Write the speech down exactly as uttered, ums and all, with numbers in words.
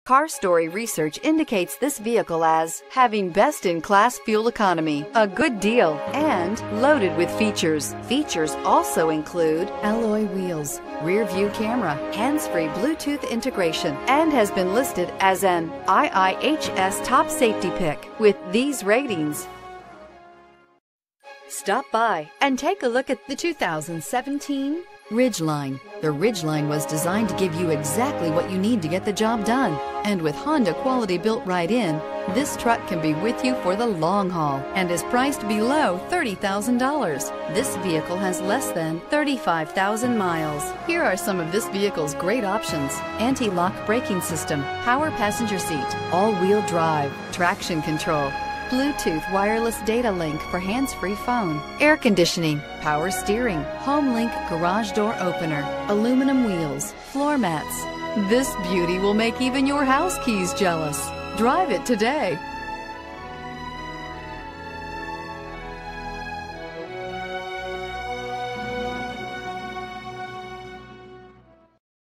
Car Story research indicates this vehicle as having best-in-class fuel economy, a good deal, and loaded with features. Features also include alloy wheels, rear-view camera, hands-free Bluetooth integration, and has been listed as an I I H S top safety pick with these ratings. Stop by and take a look at the two thousand seventeen Ridgeline. The Ridgeline was designed to give you exactly what you need to get the job done. And with Honda quality built right in, this truck can be with you for the long haul and is priced below thirty thousand dollars. This vehicle has less than thirty-five thousand miles. Here are some of this vehicle's great options: anti-lock braking system, power passenger seat, all-wheel drive, traction control, Bluetooth wireless data link for hands-free phone, air conditioning, power steering, home link garage door opener, aluminum wheels, floor mats. This beauty will make even your house keys jealous. Drive it today.